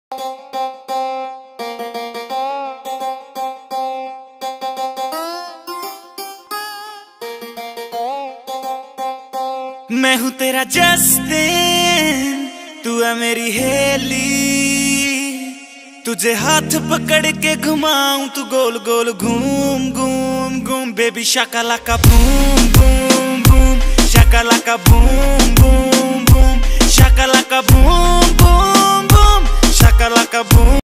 मैं हूँ तेरा जस्टिन, तू है मेरी हेली। तुझे हाथ पकड़ के घुमाऊं, तू गोल गोल घूम घूम घूम। बेबी शाकालाका बूम बूम बूम, शाकालाका बूम